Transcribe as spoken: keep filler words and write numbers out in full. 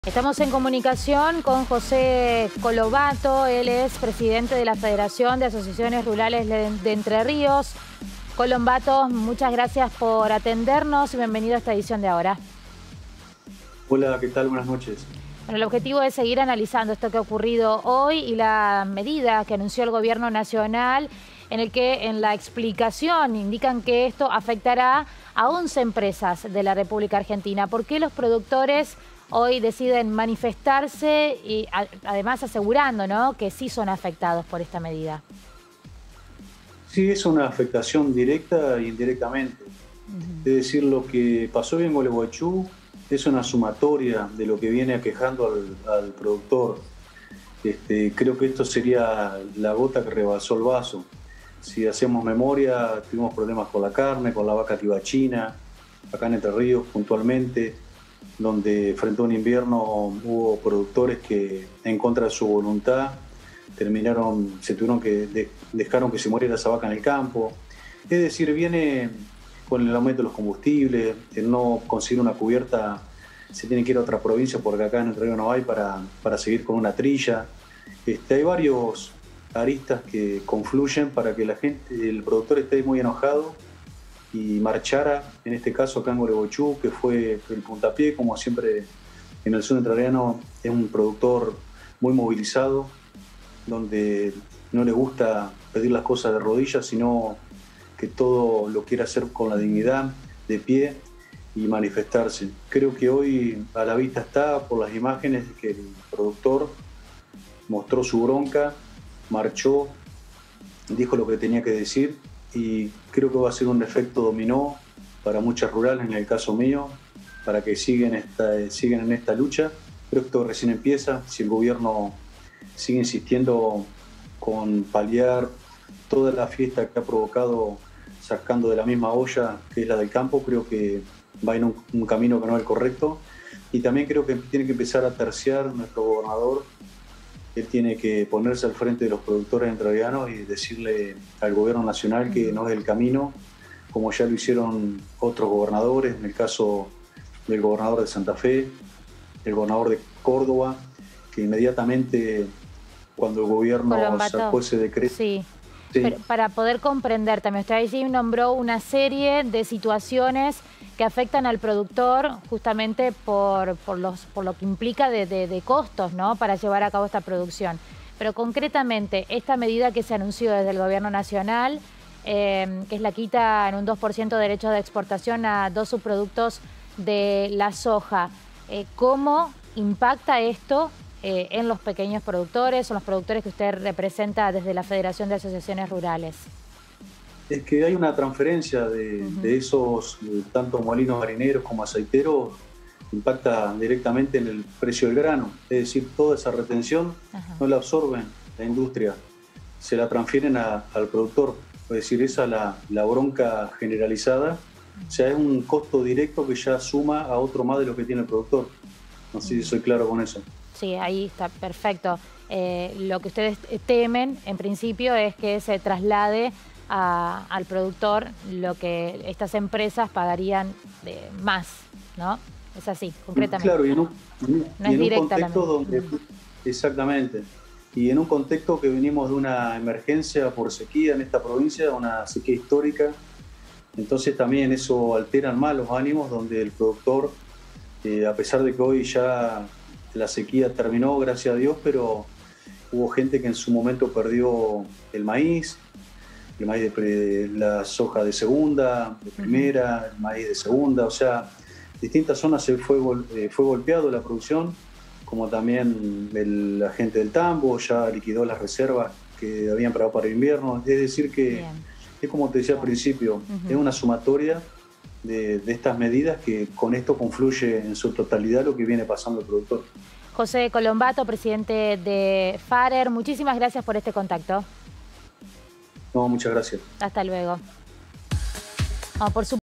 Estamos en comunicación con José Colobato, él es presidente de la Federación de Asociaciones Rurales de Entre Ríos. Colobato, muchas gracias por atendernos y bienvenido a esta edición de ahora. Hola, ¿qué tal? Buenas noches. Bueno, el objetivo es seguir analizando esto que ha ocurrido hoy y la medida que anunció el gobierno nacional, en el que en la explicación indican que esto afectará a once empresas de la República Argentina. ¿Por qué los productores hoy deciden manifestarse y además asegurando, ¿no?, que sí son afectados por esta medida? Sí, es una afectación directa e indirectamente. Uh-huh. Es decir, lo que pasó en Gualeguaychú es una sumatoria de lo que viene aquejando al, al productor. Este, creo que esto sería la gota que rebasó el vaso. Si hacemos memoria, tuvimos problemas con la carne, con la vaca tibachina, acá en Entre Ríos puntualmente, donde frente a un invierno hubo productores que en contra de su voluntad terminaron, se tuvieron que, de, dejaron que se muriera esa vaca en el campo. Es decir, viene con el aumento de los combustibles, el no conseguir una cubierta, se tiene que ir a otra provincia porque acá en Entre Ríos no hay para, para seguir con una trilla. Este, hay varios aristas que confluyen para que la gente, el productor esté muy enojado y marchara, en este caso acá en Gualeguaychú, que fue el puntapié, como siempre en el sur entrerriano, es un productor muy movilizado, donde no le gusta pedir las cosas de rodillas, sino que todo lo quiere hacer con la dignidad, de pie y manifestarse. Creo que hoy a la vista está, por las imágenes, que el productor mostró su bronca, marchó, dijo lo que tenía que decir, y creo que va a ser un efecto dominó para muchas rurales, en el caso mío, para que sigan, esta, sigan en esta lucha. Creo que esto recién empieza. Si el gobierno sigue insistiendo con paliar toda la fiesta que ha provocado sacando de la misma olla que es la del campo, creo que va en un, un camino que no es el correcto. Y también creo que tiene que empezar a terciar nuestro gobernador. Él tiene que ponerse al frente de los productores entrerrianos y decirle al gobierno nacional que no es el camino, como ya lo hicieron otros gobernadores, en el caso del gobernador de Santa Fe, el gobernador de Córdoba, que inmediatamente cuando el gobierno Colobato sacó ese decreto... Sí. Sí. Pero para poder comprender también, usted allí nombró una serie de situaciones que afectan al productor justamente por, por, los, por lo que implica de, de, de costos, ¿no?, para llevar a cabo esta producción. Pero concretamente, esta medida que se anunció desde el gobierno nacional, eh, que es la quita en un dos por ciento de derechos de exportación a dos subproductos de la soja, eh, ¿cómo impacta esto Eh, en los pequeños productores o los productores que usted representa desde la Federación de Asociaciones Rurales? Es que hay una transferencia de, uh-huh. de esos, de tanto molinos harineros como aceiteros, impacta directamente en el precio del grano. Es decir, toda esa retención uh-huh. no la absorben la industria, se la transfieren a, al productor. Es decir, esa es la, la bronca generalizada. Uh-huh. O sea, es un costo directo que ya suma a otro más de lo que tiene el productor. No sé uh-huh. si soy claro con eso. Sí, ahí está perfecto. Eh, lo que ustedes temen, en principio, es que se traslade a, al productor lo que estas empresas pagarían de más, ¿no? Es así, concretamente. Claro, y en un, no y es en un la contexto donde... Exactamente. Y en un contexto que venimos de una emergencia por sequía en esta provincia, una sequía histórica, entonces también eso altera más los ánimos, donde el productor, eh, a pesar de que hoy ya... la sequía terminó, gracias a Dios, pero hubo gente que en su momento perdió el maíz, el maíz de la soja de segunda, de primera, el maíz de segunda, o sea, distintas zonas se fue, eh, fue golpeado la producción, como también el, la gente del tambo ya liquidó las reservas que habían preparado para el invierno. Es decir que, Bien. es como te decía al principio, uh-huh. es una sumatoria De, de estas medidas que con esto confluye en su totalidad lo que viene pasando el productor. José Colobato, presidente de FARER, muchísimas gracias por este contacto. No, muchas gracias. Hasta luego. Oh, por su